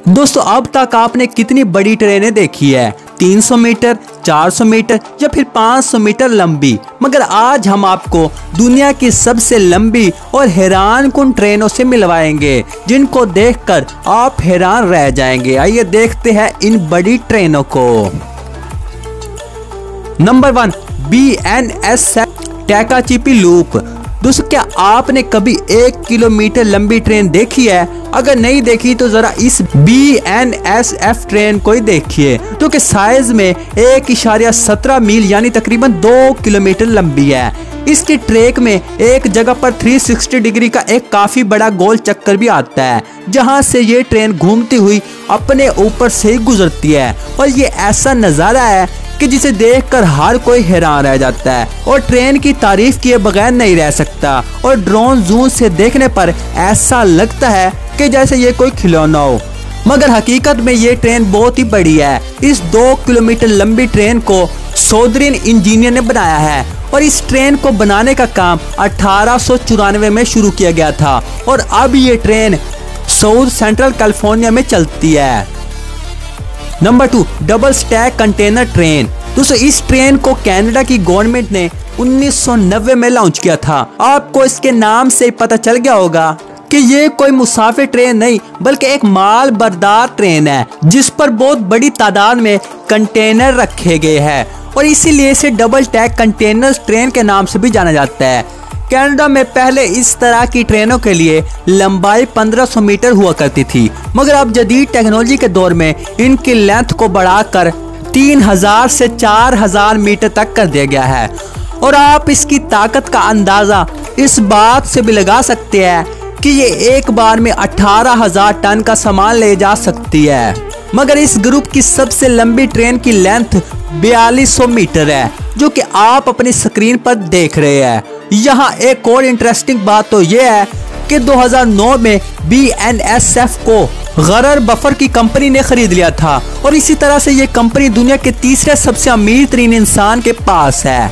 दोस्तों अब तक आपने कितनी बड़ी ट्रेनें देखी है, 300 मीटर, 400 मीटर या फिर 500 मीटर लंबी। मगर आज हम आपको दुनिया की सबसे लंबी और हैरानकुन ट्रेनों से मिलवाएंगे जिनको देखकर आप हैरान रह जाएंगे। आइए देखते हैं इन बड़ी ट्रेनों को। Number 1, BNSF Tehachapi loop. दोस्तों क्या आपने कभी 1 किलोमीटर लंबी ट्रेन देखी है? अगर नहीं देखी तो जरा इस BNSF ट्रेन को ही देखिए, जो कि साइज में 1.17 मील यानी तकरीबन 2 किलोमीटर लंबी है। इसके ट्रैक में एक जगह पर 360 डिग्री का एक काफी बड़ा गोल चक्कर भी आता है, जहां से ये ट्रेन घूमती हुई अपने ऊपर से ही गुजरती है। और ये ऐसा नजारा है कि जिसे देखकर हर कोई हैरान रह जाता है और ट्रेन की तारीफ किए बगैर नहीं रह सकता। और ड्रोन जूम से देखने पर ऐसा लगता है कि जैसे ये कोई खिलौना हो, मगर हकीकत में ये ट्रेन बहुत ही बड़ी है। इस 2 किलोमीटर लंबी ट्रेन को सोदरिन इंजीनियर ने बनाया है और इस ट्रेन को बनाने का काम 1894 में शुरू किया गया था और अब ये ट्रेन साउथ सेंट्रल कैलिफोर्निया में चलती है। Number 2, double stack container train. दोस्तों इस ट्रेन को कनाडा की गवर्नमेंट ने 1990 में लॉन्च किया था। आपको इसके नाम से पता चल गया होगा कि ये कोई मुसाफिर ट्रेन नहीं बल्कि एक माल बरदार ट्रेन है, जिस पर बहुत बड़ी तादाद में कंटेनर रखे गए हैं और इसीलिए इसे डबल स्टैक कंटेनर ट्रेन के नाम से भी जाना जाता है। कनाडा में पहले इस तरह की ट्रेनों के लिए लंबाई 1500 मीटर हुआ करती थी, मगर अब जदीद टेक्नोलॉजी के दौर में इनकी लेंथ को बढ़ाकर 3000 से 4000 मीटर तक कर दिया गया है। और आप इसकी ताकत का अंदाजा इस बात से भी लगा सकते हैं कि ये एक बार में 18,000 टन का सामान ले जा सकती है। मगर इस ग्रुप की सबसे लंबी ट्रेन की लेंथ 4200 मीटर है, जो कि आप अपनी स्क्रीन पर देख रहे हैं। यहाँ एक और इंटरेस्टिंग बात तो यह है कि 2009 में BNSF को गरर बफर की कंपनी ने खरीद लिया था और इसी तरह से ये कंपनी दुनिया के तीसरे सबसे अमीर तरीन इंसान के पास है।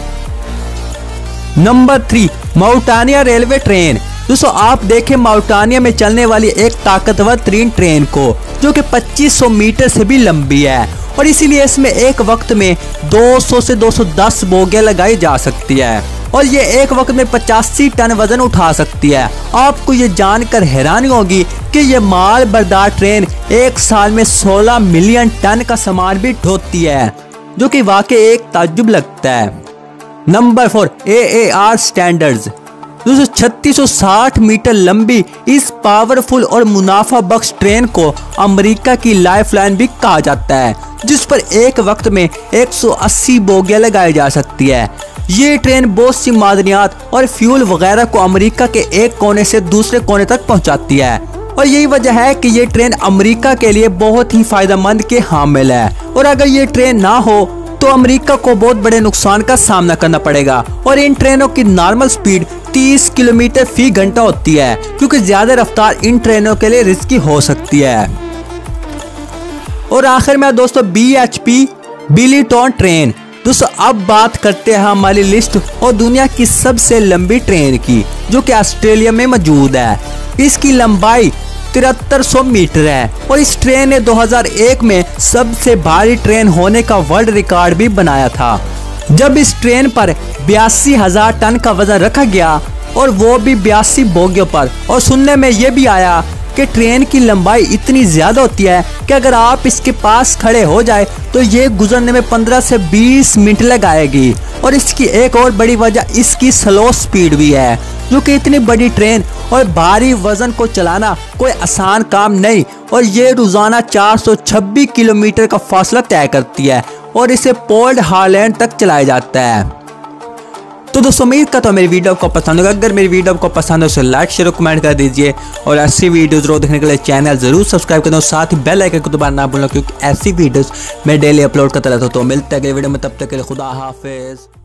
नंबर 3, माउंटेनिया रेलवे ट्रेन। दोस्तों आप देखें माउंटेनिया में चलने वाली एक ताकतवर तरीन ट्रेन को, जो कि 2500 मीटर से भी लंबी है और इसीलिए इसमें एक वक्त में 200 से 210 बोगियां लगाई जा सकती है और ये एक वक्त में 85 टन वजन उठा सकती है। आपको ये जानकर हैरानी होगी कि ये माल बरदार ट्रेन एक साल में 16 मिलियन टन का सामान भी ढोती है, जो कि वाकई एक ताज्जुब लगता है। Number 4, AAR standards. दोस्तों 3660 मीटर लंबी इस पावरफुल और मुनाफा बख्श ट्रेन को अमेरिका की लाइफलाइन भी कहा जाता है, जिस पर एक वक्त में 180 बोगियां लगाई जा सकती है। ये ट्रेन बहुत सी मादनियात और फ्यूल वगैरह को अमेरिका के एक कोने से दूसरे कोने तक पहुंचाती है और यही वजह है कि ये ट्रेन अमेरिका के लिए बहुत ही फायदेमंद के हामिल है। और अगर ये ट्रेन ना हो तो अमेरिका को बहुत बड़े नुकसान का सामना करना पड़ेगा। और इन ट्रेनों की नॉर्मल स्पीड 30 किलोमीटर फी घंटा होती है, क्योंकि ज्यादा रफ्तार इन ट्रेनों के लिए रिस्की हो सकती है। और आखिर में दोस्तों BHP बिलीटन ट्रेन। दोस्तों अब बात करते हैं हमारी लिस्ट और दुनिया की सबसे लंबी ट्रेन की, जो कि ऑस्ट्रेलिया में मौजूद है। इसकी लंबाई 7300 मीटर है और इस ट्रेन ने 2001 में सबसे भारी ट्रेन होने का वर्ल्ड रिकॉर्ड भी बनाया था, जब इस ट्रेन पर 82,000 टन का वजन रखा गया और वो भी 82 बोगियों पर। और सुनने में ये भी आया कि ट्रेन की लंबाई इतनी ज्यादा होती है कि अगर आप इसके पास खड़े हो जाए तो ये गुजरने में 15 से 20 मिनट लगाएगी। और इसकी एक और बड़ी वजह इसकी स्लो स्पीड भी है, जो कि इतनी बड़ी ट्रेन और भारी वजन को चलाना कोई आसान काम नहीं और ये रोजाना 426 किलोमीटर का फासला तय करती है और इसे पोर्ट हार्लैंड तक चलाया जाता है। तो दोस्तों उम्मीद करता हूँ मेरी वीडियो आपको पसंद होगा। अगर मेरी वीडियो आपको पसंद हो तो लाइक शेयर कमेंट कर दीजिए और ऐसी वीडियोस रोज देखने के लिए चैनल जरूर सब्सक्राइब कर दो, साथ ही बेल आइकन को दबाना ना भूलना, क्योंकि ऐसी वीडियोस मैं डेली अपलोड करता रहता हूँ। तो मिलते हैं अगले वीडियो में, तब तक के लिए खुदा हाफिज।